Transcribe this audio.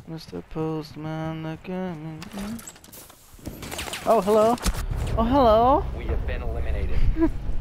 Mr. Postman, oh, hello. Oh, hello. We have been eliminated.